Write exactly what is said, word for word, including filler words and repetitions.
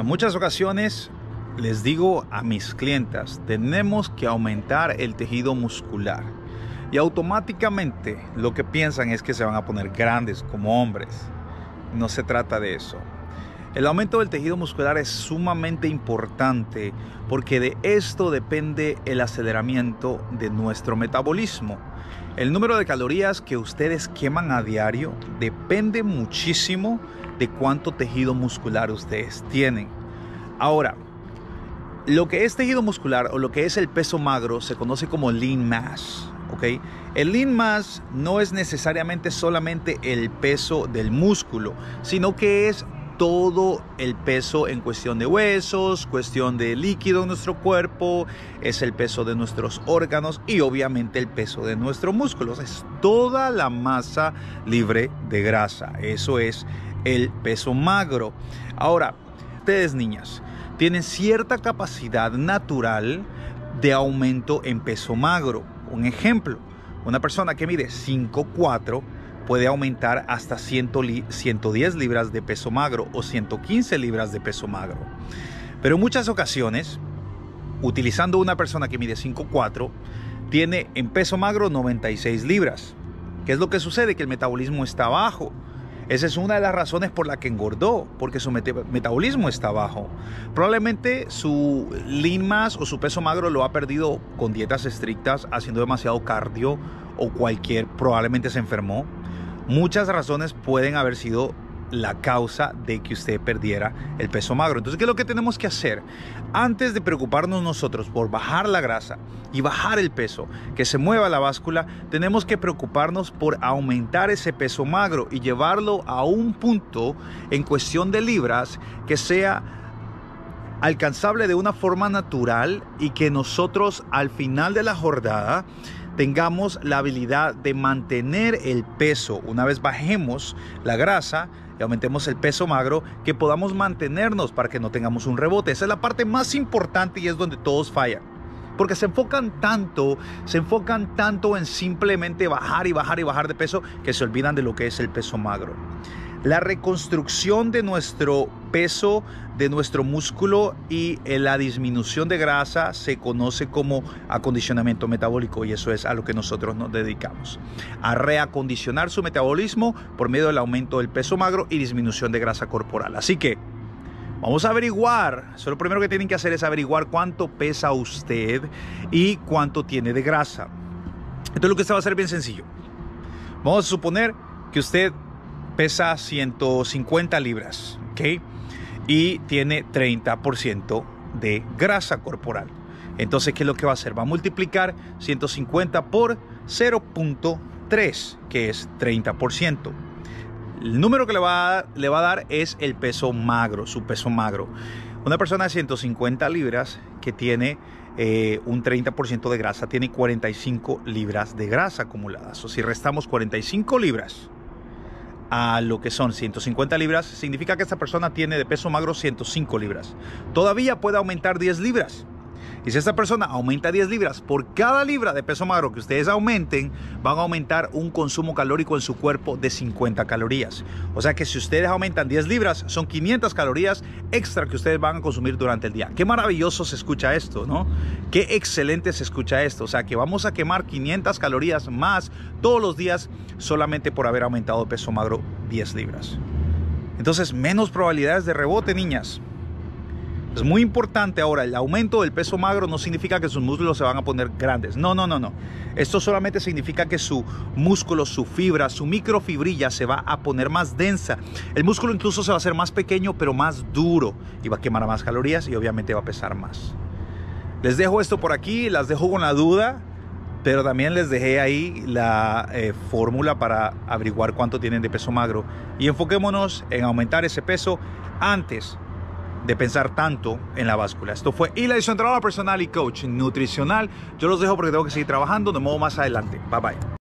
En muchas ocasiones les digo a mis clientas, tenemos que aumentar el tejido muscular. Y automáticamente lo que piensan es que se van a poner grandes como hombres. No se trata de eso. El aumento del tejido muscular es sumamente importante porque de esto depende el aceleramiento de nuestro metabolismo. El número de calorías que ustedes queman a diario depende muchísimo de cuánto tejido muscular ustedes tienen. Ahora, lo que es tejido muscular o lo que es el peso magro se conoce como lean mass. ¿Okay? El lean mass no es necesariamente solamente el peso del músculo, sino que es todo el peso en cuestión de huesos, cuestión de líquido en nuestro cuerpo, es el peso de nuestros órganos y obviamente el peso de nuestros músculos. Es toda la masa libre de grasa. Eso es el peso magro. Ahora, ustedes niñas tienen cierta capacidad natural de aumento en peso magro. Un ejemplo, una persona que mide cinco cuatro puede aumentar hasta ciento diez libras de peso magro o ciento quince libras de peso magro. Pero en muchas ocasiones, utilizando una persona que mide cinco cuatro, tiene en peso magro noventa y seis libras. ¿Qué es lo que sucede? Que el metabolismo está bajo. Esa es una de las razones por la que engordó, porque su met metabolismo está bajo. Probablemente su lean mass o su peso magro lo ha perdido con dietas estrictas, haciendo demasiado cardio o cualquier, probablemente se enfermó. Muchas razones pueden haber sido la causa de que usted perdiera el peso magro. Entonces, ¿qué es lo que tenemos que hacer? Antes de preocuparnos nosotros por bajar la grasa y bajar el peso, que se mueva la báscula, tenemos que preocuparnos por aumentar ese peso magro y llevarlo a un punto en cuestión de libras que sea alcanzable de una forma natural y que nosotros al final de la jornada tengamos la habilidad de mantener el peso. Una vez bajemos la grasa y aumentemos el peso magro, que podamos mantenernos para que no tengamos un rebote. Esa es la parte más importante y es donde todos fallan. Porque se enfocan tanto, se enfocan tanto en simplemente bajar y bajar y bajar de peso que se olvidan de lo que es el peso magro. La reconstrucción de nuestro peso, de nuestro músculo y la disminución de grasa se conoce como acondicionamiento metabólico y eso es a lo que nosotros nos dedicamos. A reacondicionar su metabolismo por medio del aumento del peso magro y disminución de grasa corporal. Así que vamos a averiguar, eso lo primero que tienen que hacer es averiguar cuánto pesa usted y cuánto tiene de grasa. Entonces lo que usted va a hacer es bien sencillo. Vamos a suponer que usted pesa ciento cincuenta libras, ¿ok? Y tiene treinta por ciento de grasa corporal. Entonces, ¿qué es lo que va a hacer? Va a multiplicar ciento cincuenta por cero punto tres, que es treinta por ciento. El número que le va, a, le va a dar es el peso magro, su peso magro. Una persona de ciento cincuenta libras que tiene eh, un treinta por ciento de grasa, tiene cuarenta y cinco libras de grasa acumuladas. O si restamos cuarenta y cinco libras a lo que son ciento cincuenta libras, significa que esta persona tiene de peso magro ciento cinco libras. Todavía puede aumentar diez libras. Y si esta persona aumenta diez libras, por cada libra de peso magro que ustedes aumenten, van a aumentar un consumo calórico en su cuerpo de cincuenta calorías. O sea que si ustedes aumentan diez libras, son quinientas calorías extra que ustedes van a consumir durante el día. Qué maravilloso se escucha esto, ¿no? Qué excelente se escucha esto. O sea que vamos a quemar quinientas calorías más todos los días solamente por haber aumentado de peso magro diez libras. Entonces, menos probabilidades de rebote, niñas. Es muy importante ahora, el aumento del peso magro no significa que sus músculos se van a poner grandes. No, no, no, no. Esto solamente significa que su músculo, su fibra, su microfibrilla se va a poner más densa. El músculo incluso se va a hacer más pequeño, pero más duro. Y va a quemar más calorías y obviamente va a pesar más. Les dejo esto por aquí, las dejo con la duda. Pero también les dejé ahí la eh, fórmula para averiguar cuánto tienen de peso magro. Y enfoquémonos en aumentar ese peso antes de pensar tanto en la báscula. Esto fue Eli, su entrenador personal y coach nutricional. Yo los dejo porque tengo que seguir trabajando. Nos vemos más adelante. Bye bye.